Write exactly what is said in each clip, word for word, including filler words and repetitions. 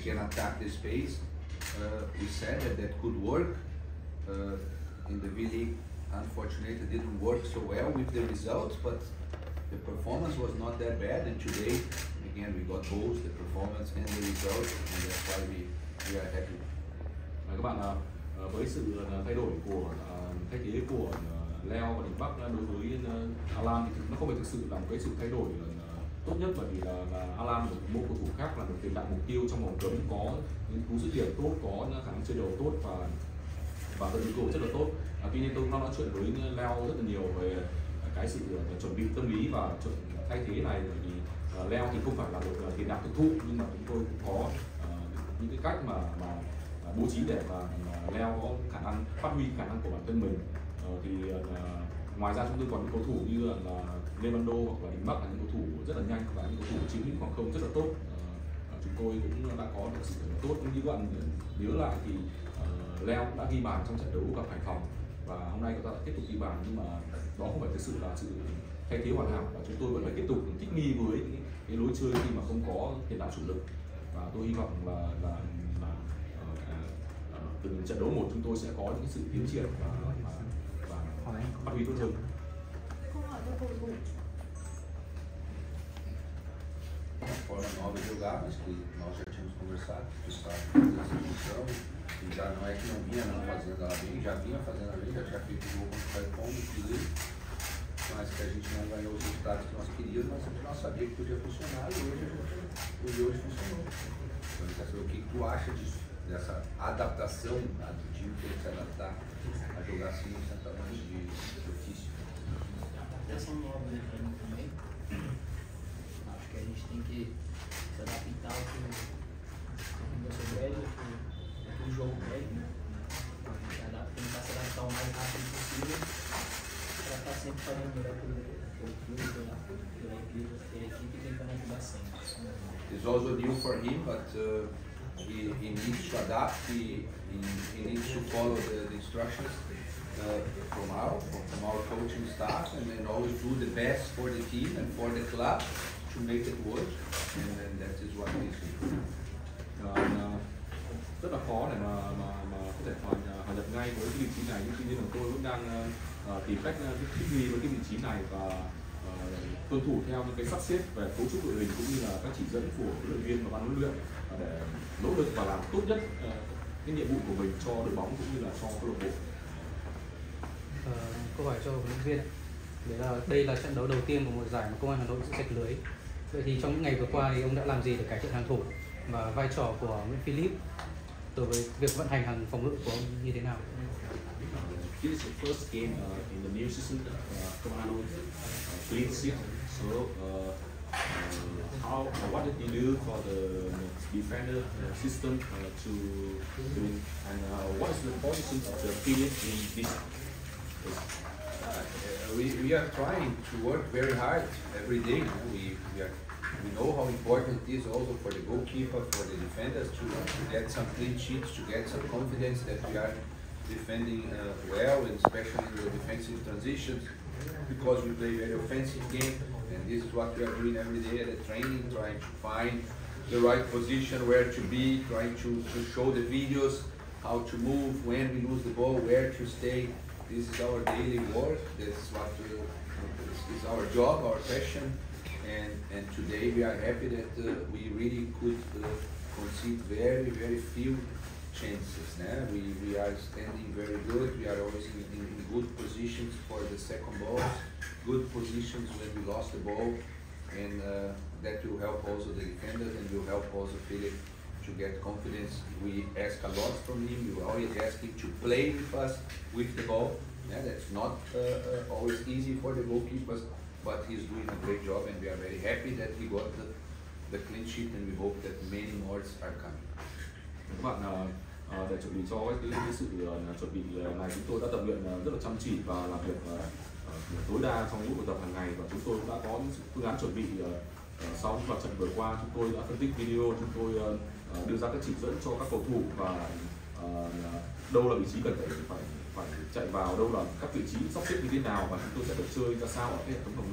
can attack the space. Uh, we said that that could work. Uh, in the V-League, unfortunately, it didn't work so well with the results, but the performance was not that bad. And today, again, we got both the performance and the results, and that's why we, we are happy. Các bạn, với sự thay đổi của thay thế của Leo và Đình Bắc đối với Alan thì nó không phải thực sự là một cái sự thay đổi tốt nhất, bởi vì là, là Alan và một cầu thủ khác là một tiền đạo mục tiêu trong vòng cấm, có những cú dứt điểm tốt, có khả năng chơi đầu tốt và và tầm cầu rất là tốt. À, tuy nhiên tôi cũng nói chuyện với Leo rất là nhiều về cái sự chuẩn bị tâm lý và chuẩn thay thế này, bởi vì uh, Leo thì không phải là một tiền đạo thực thụ, nhưng mà chúng tôi cũng có uh, những cái cách mà mà uh, bố trí để mà uh, Leo có khả năng phát huy khả năng của bản thân mình. Uh, thì uh, ngoài ra chúng tôi còn những cầu thủ như là, là Levando hoặc là Đình Bắc là những cầu thủ rất là nhanh và những cầu thủ chiếm lĩnh khoảng không rất là tốt. Uh, chúng tôi cũng đã có được sự tốt. Như các bạn nhớ lại thì uh, Leo cũng đã ghi bàn trong trận đấu gặp Hải Phòng, và hôm nay chúng ta lại tiếp tục ghi bàn, nhưng mà đó không phải thực sự là sự thay thế hoàn hảo, và chúng tôi vẫn phải tiếp tục thích nghi với cái, cái lối chơi khi mà không có tiền đạo chủ lực. Và tôi hy vọng là, là, là uh, uh, từ trận đấu một chúng tôi sẽ có những sự tiến triển và, và, và phát huy tốt hơn. Forma nova jogar, mas que nós já tínhamos conversado, que estava fazendo essa função, e já não é que não vinha não fazendo ela bem, já vinha fazendo ela bem, já tinha feito o gol contra o Caipom, inclusive, mas que a gente não ganhou os resultados que nós queríamos, mas a gente não sabia que podia funcionar, e hoje, a gente, hoje funcionou. Então, quer saber o que tu acha disso, dessa adaptação, tá, do time ter que se adaptar a jogar assim no centroavante de, de ofício. Adaptação nova também. Acho que a gente tem que se adaptar ao que o nosso velho, ao que o jogo pede, né? A gente adapta, tentar se adaptar o mais rápido possível para estar sempre fazendo o melhor pelo clube, pela, pela equipe, pela equipe tentando ajudar sempre. It's also new for him, but uh, he, he needs to adapt, he, he, he needs to follow the, the instructions uh, from, our, from our coaching staff, and then always do the best for the team and for the club to make it work, and, and that is what we do. Uh, rất là khó để mà mà, mà có thể hòa, hòa nhập ngay với cái vị trí này, nhưng tuy nhiên là tôi vẫn đang uh, tìm cách uh, thích nghi với cái vị trí này và uh, tuân thủ theo những cái sắp xếp về cấu trúc đội hình cũng như là các chỉ dẫn của huấn luyện viên và ban huấn luyện uh, để nỗ lực và làm tốt nhất uh, cái nhiệm vụ của mình cho đội bóng cũng như là cho câu lạc bộ. Uh, câu hỏi cho huấn luyện viên, đấy là đây là trận đấu đầu tiên của một giải mà Công an Hà Nội sẽ sạch lưới. Vậy thì trong những ngày vừa qua thì ông đã làm gì để cải thiện hàng thủ và vai trò của Nguyễn Philip đối với việc vận hành hàng phòng ngự của ông như thế nào? This is the first game uh, in the new season. Uh, Công an Hà Nội uh, clean sheet. So, uh, uh, how uh, what did you do for the defender uh, system uh, to do, and uh, what is the position of the Philip in this? Uh, we, we are trying to work very hard every day. You know? we, we, are, we know how important it is also for the goalkeeper, for the defenders to, to get some clean sheets, to get some confidence that we are defending uh, well, and especially in the defensive transitions, because we play very offensive game, and this is what we are doing every day at the training, trying to find the right position, where to be, trying to, to show the videos, how to move, when we lose the ball, where to stay. This is our daily work. This is what we, this is our job, our passion, and and today we are happy that uh, we really could uh, concede very very few chances. Né? We we are standing very good. We are always in, in good positions for the second balls, good positions when we lost the ball, and uh, that will help also the defenders and will help also Philip to get confidence. We ask a lot from him. We always ask him to play with us with the ball. Yeah, that's not uh, uh, always easy for the goalkeepers, but he's doing a great job, and we are very happy that he got the, the clean sheet, and we hope that many more are coming. Các bạn uh, để chuẩn bị cho cái, cái sự uh, chuẩn bị này, chúng tôi đã tập luyện uh, rất là chăm chỉ và làm việc uh, uh, tối đa trong mỗi buổi tập hàng ngày, và chúng tôi cũng đã có những phương án chuẩn bị uh, uh, sau những trận vừa qua. Chúng tôi đã phân tích video, chúng tôi uh, đưa ra các chỉ dẫn cho các cầu thủ, và uh, đâu là vị trí cần phải phải phải chạy vào, đâu là các vị trí sắp xếp như thế nào, và chúng tôi sẽ được chơi ra sao ở cái hệ thống phòng ngự.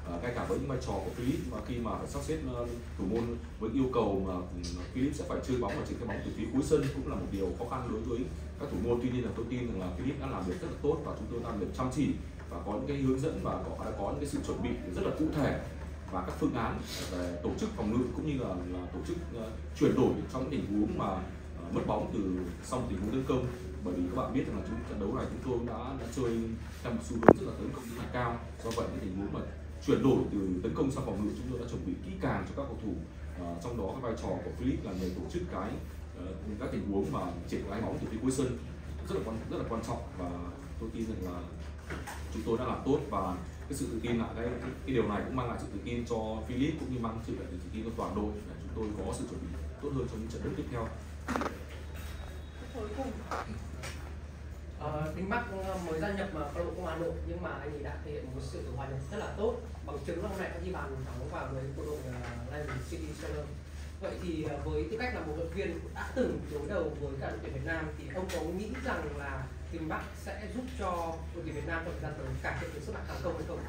uh, ngay cả với những vai trò của Philip mà khi mà phải sắp xếp uh, thủ môn với yêu cầu mà uh, Philip sẽ phải chơi bóng và chỉnh cái bóng từ phía cuối sân cũng là một điều khó khăn đối với các thủ môn. Tuy nhiên là tôi tin rằng là Philip đã làm việc rất là tốt và chúng tôi đã làm việc chăm chỉ và có những cái hướng dẫn và có đã có những cái sự chuẩn bị rất là cụ thể và các phương án về tổ chức phòng ngự cũng như là, là tổ chức uh, chuyển đổi trong những tình huống mà uh, mất bóng từ sau tình huống tấn công. Bởi vì các bạn biết rằng là chúng trận đấu này chúng tôi đã đã chơi theo một xu hướng rất là tấn công rất là cao, do vậy cái tình huống mà chuyển đổi từ tấn công sang phòng ngự chúng tôi đã chuẩn bị kỹ càng cho các cầu thủ. Uh, trong đó cái vai trò của Philip là người tổ chức cái uh, các tình huống mà triển khai bóng từ phía cuối sân rất là quan rất là quan trọng, và tôi tin rằng là chúng tôi đã làm tốt và cái sự tự tin là cái, cái cái điều này cũng mang lại sự tự tin cho Philip cũng như mang sự tự tin cho toàn đội để chúng tôi có sự chuẩn bị tốt hơn trong những trận đấu tiếp theo. Cuối cùng uh, Đinh Bắc mới gia nhập câu lạc bộ Công an Hà Nội nhưng mà anh ấy đã thể hiện một sự hòa nhập rất là tốt, bằng chứng là hôm nay đã ghi bàn thắng vào với câu lạc bộ Leicester City Stadium. Vậy thì uh, với tư cách là một vận động viên đã từng đối đầu với cả đội tuyển Việt Nam thì ông có nghĩ rằng là Đinh Bắc sẽ giúp cho đội tuyển Việt Nam trong thời gian tới cải thiện được sức mạnh tấn công hay không?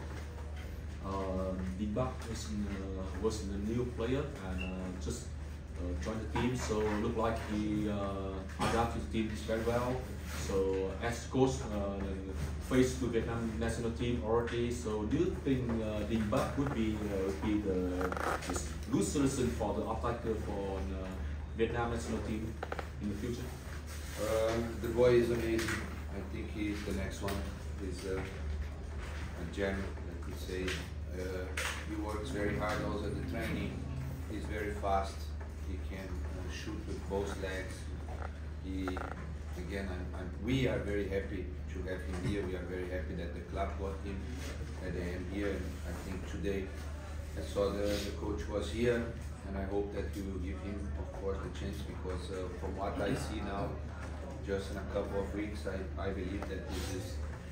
Uh, Đinh Bắc was, uh, was a new player and uh, just Uh, joined the team, so looked like he uh, adapted to the team very well. So as coach uh, faced the Vietnam national team already, so do you think uh, Đinh Bắc would be uh, be the, the good solution for the attacker for uh, Vietnam national team in the future? Uh, the boy is amazing. I think he's the next one. He's uh, a gem, let me say. Uh, he works very hard also at the training. He's very fast. He can uh, shoot with both legs. He, again, I'm, I'm, we are very happy to have him here. We are very happy that the club got him, that I am here. And I think today I saw the, the coach was here, and I hope that we will give him, of course, the chance, because uh, from what I see now, just in a couple of weeks, I, I believe that this is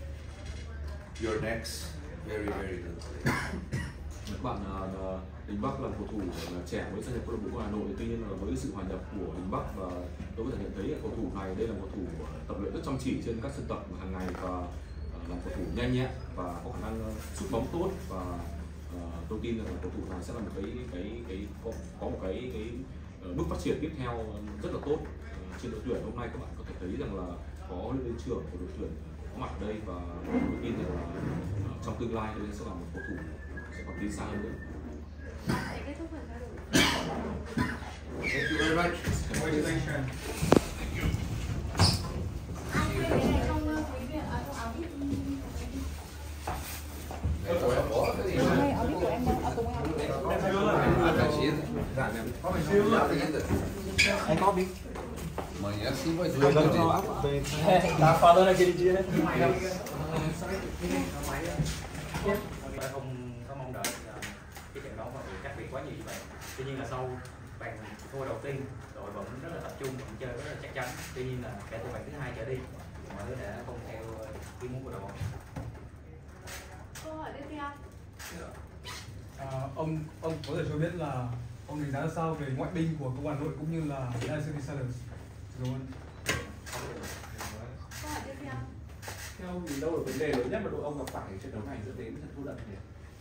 your next very, very good player. Các bạn uh, Đinh Bắc là cầu thủ trẻ mới gia nhập câu lạc bộ Hà Nội, tuy nhiên là với sự hòa nhập của Đinh Bắc và tôi có thể nhận thấy cầu thủ này đây là cầu thủ tập luyện rất chăm chỉ trên các sân tập hàng ngày và uh, là cầu thủ nhanh nhẹn và có khả năng sút bóng tốt, và uh, tôi tin rằng là cầu thủ này sẽ là một cái cái cái có, có một cái cái uh, bước phát triển tiếp theo rất là tốt uh, trên đội tuyển. Hôm nay các bạn có thể thấy rằng là có huấn luyện viên trưởng của đội tuyển có mặt ở đây và tôi tin rằng là uh, trong tương lai đây sẽ là một cầu thủ sẽ còn tiến xa hơn nữa. Thank you very much. Congratulations. Anh có biết. Amanhã sim vai doer. Tá falando aquele dia, né? Không có mong đợi cái trận đấu mà bị cách biệt quá nhiều như vậy. Tuy nhiên là sau bàn thua đầu tiên, đội vẫn rất là tập trung, vẫn chơi rất là chắc chắn. Tuy nhiên là kể từ bàn thứ hai trở đi, mọi thứ đã không theo ý muốn của đội bóng. Câu hỏi tiếp theo. À, ông ông có thể cho biết là ông đánh giá ra sao về ngoại binh của công an Hà Nội cũng như là Leicester Stars, đúng không? Câu hỏi tiếp theo. Theo mình đâu là vấn đề lớn nhất mà đội ông gặp phải trận đấu này dẫn đến trận thua đậm nhỉ?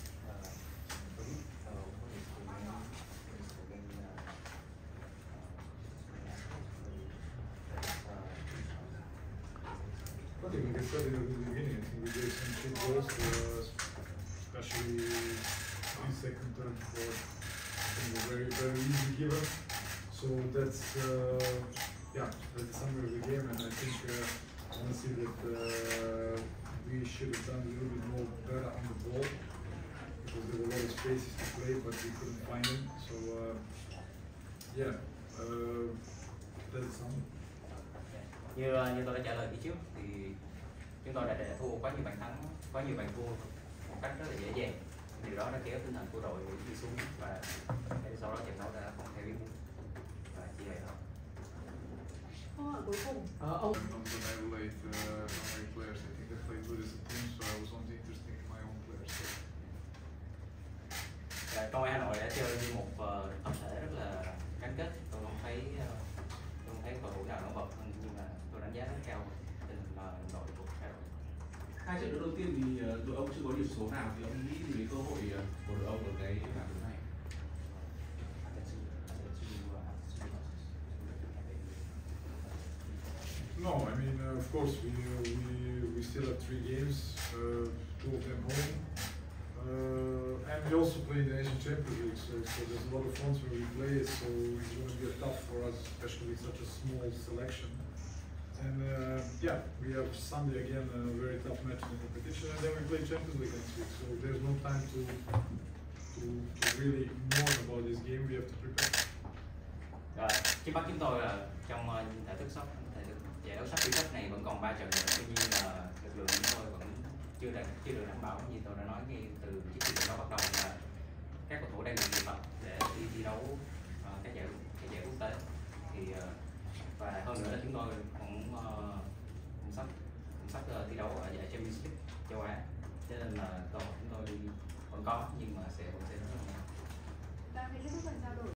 I think we discussed it at the beginning. I think we gave some good goals, uh, especially in second, third, fourth. I think were very, very easy given. So that's, uh, yeah, that's the summary of the game. And I think uh, honestly that uh, we should have done a little bit more better on the ball because there were a lot of spaces to play, but we couldn't find them. So uh, yeah, uh, that's the summary. Như như tôi đã trả lời phía trước thì chúng tôi đã để thua quá nhiều bàn thắng, quá nhiều bàn thua một cách rất là dễ dàng. Điều đó đã kéo tinh thần của đội đi xuống và sau đó trận đấu đã không theo ý muốn và chỉ vậy thôi. Câu hỏi cuối cùng. Uh, oh. Not to evaluate uh, my players. I think they played good as a team, so I was only interested in my own players. So. Công an Hà Nội đã chơi như một uh, tập thể rất là gắn kết. Tôi không thấy uh, tôi không thấy cầu thủ nào nổi bật hơn, nhưng mà tôi đánh giá rất cao tình hình uh, đội của hai đội. Hai trận đấu đầu tiên thì đội ông chưa có điểm số nào, thì ông nghĩ gì về cơ hội của đội ông ở cái bảng đấu này? No, I mean, uh, of course, we, uh, we we still have three games, uh, two of them home, uh, and we also play in the Asian Champions League. So, so there's a lot of fronts where we play. So it's going to be tough for us, especially with such a small selection. And uh, yeah, we have Sunday again, a very tough match in the competition, and then we play Champions League next week. So there's no time to to, to really mourn about this game. We have to prepare. Rồi, trước mắt chúng tôi là trong uh, thể thức sắp thể thức giải đấu sắp World Cup này vẫn còn ba trận nữa, tuy nhiên là lực lượng chúng tôi vẫn chưa đạt chưa được đảm bảo, như tôi đã nói ngay từ trước khi trận đấu bắt đầu là các cầu thủ đang được luyện tập để đi thi đấu uh, các giải các giải quốc tế, thì uh, và hơn nữa là chúng tôi cũng, uh, cũng sắp cũng sắp uh, thi đấu ở giải Champions League châu Á, cho nên là cơ hội chúng tôi đi vẫn có, nhưng mà sẽ vẫn sẽ rất là nhanh. Và cái lúc phần trao đổi